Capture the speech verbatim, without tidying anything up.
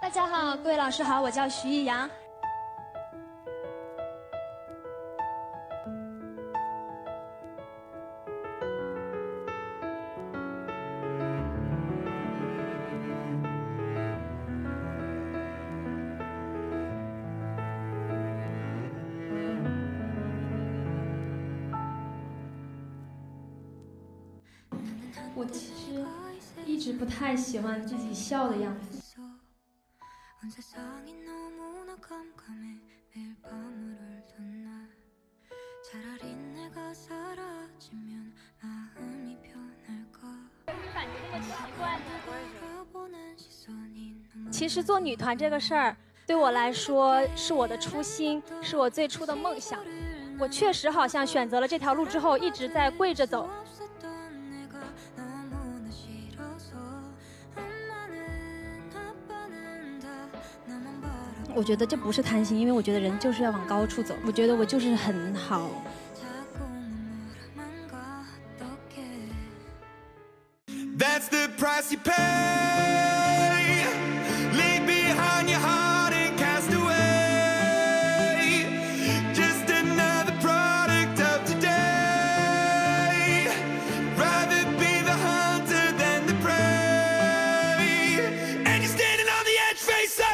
大家好，各位老师好，我叫徐艺阳。 我其实一直不太喜欢自己笑的样子。 其实做女团这个事儿，对我来说是我的初心，是我最初的梦想。我确实好像选择了这条路之后，一直在跪着走。我觉得这不是贪心，因为我觉得人就是要往高处走。我觉得我就是很好。That's the price you pay. Leave behind your heart and cast away. Just another product of today. Rather be the hunter than the prey. And you're standing on the edge, face up.